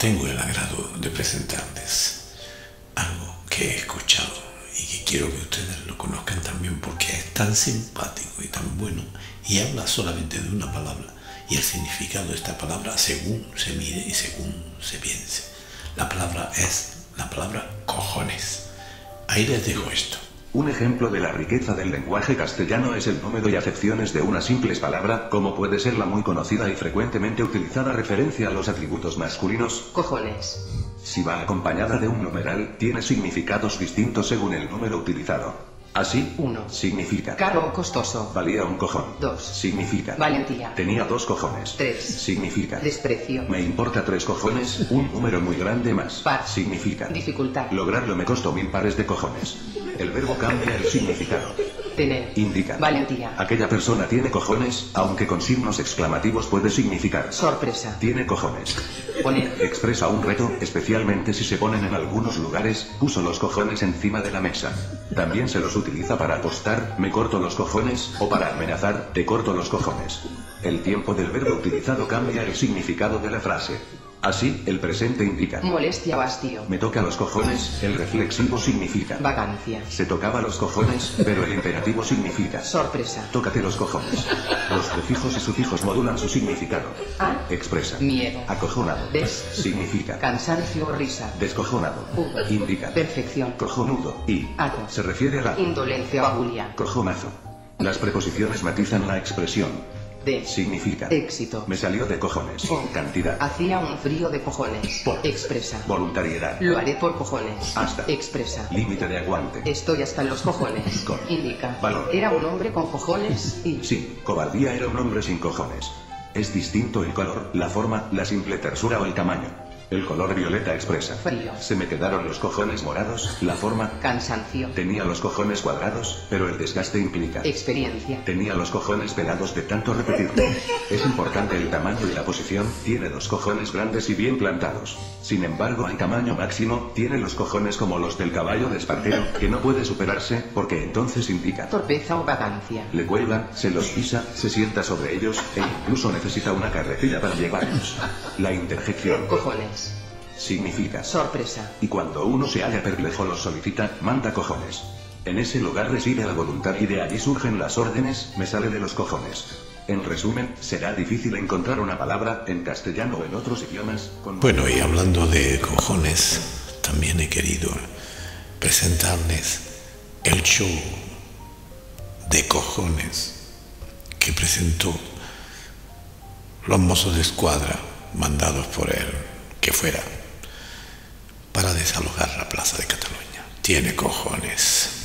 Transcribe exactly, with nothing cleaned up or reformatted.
tengo el agrado de presentarles algo que he escuchado y que quiero que ustedes lo conozcan también, porque es tan simpático y tan bueno, y habla solamente de una palabra y el significado de esta palabra según se mire y según se piense. La palabra es la palabra cojones. Ahí les dejo esto. Un ejemplo de la riqueza del lenguaje castellano es el número y acepciones de una simple palabra, como puede ser la muy conocida y frecuentemente utilizada referencia a los atributos masculinos. Cojones. Si va acompañada de un numeral, tiene significados distintos según el número utilizado. Así, uno significa caro o costoso. Valía un cojón. dos Significa valentía. Tenía dos cojones. tres Significa desprecio. me importa tres cojones, un número muy grande más. Par. Significa dificultad. lograrlo me costó mil pares de cojones. El verbo cambia el significado. Tener. Indica valentía. aquella persona tiene cojones, aunque con signos exclamativos puede significar sorpresa. Tiene cojones. Poner. Expresa un reto, especialmente si se ponen en algunos lugares. Puso los cojones encima de la mesa. También se los utiliza para apostar, me corto los cojones, o para amenazar, te corto los cojones. El tiempo del verbo utilizado cambia el significado de la frase. Así, el presente indica molestia o hastío. me toca los cojones, el reflexivo significa vacancia. se tocaba los cojones, pero el imperativo significa sorpresa. tócate los cojones. Los prefijos y sufijos modulan su significado. A. Expresa miedo. acojonado. Des. Significa cansancio o risa. descojonado. U. Indica perfección. cojonudo. Y Aco. se refiere a la indolencia o abulia. cojonazo. Las preposiciones matizan la expresión. De. Significa éxito. me salió de cojones. O. Cantidad. hacía un frío de cojones. Por. expresa Voluntariedad. lo haré por cojones. Hasta. expresa Límite de aguante. estoy hasta los cojones. Con. indica valor. era un hombre con cojones. Y Sí, cobardía era un hombre sin cojones. Es distinto el color, la forma, la simple tersura o el tamaño. El color violeta expresa frío. se me quedaron los cojones morados. La forma cansancio. tenía los cojones cuadrados, pero el desgaste implica experiencia. tenía los cojones pelados de tanto repetirlo. Es importante el tamaño y la posición. Tiene dos cojones grandes y bien plantados. Sin embargo, hay tamaño máximo. Tiene los cojones como los del caballo de Espartero, que no puede superarse, porque entonces indica torpeza o vagancia. le cuelga, se los pisa, se sienta sobre ellos, e incluso necesita una carretilla para llevarlos. La interjección cojones. significa sorpresa. y cuando uno se halla perplejo los solicita, manda cojones. En ese lugar reside la voluntad y de allí surgen las órdenes, me sale de los cojones. En resumen, será difícil encontrar una palabra, en castellano o en otros idiomas, con... Bueno, y hablando de cojones, también he querido presentarles el show de cojones que presentó los mozos de escuadra mandados por él que fuera para desalojar la plaza de Cataluña. Tiene cojones.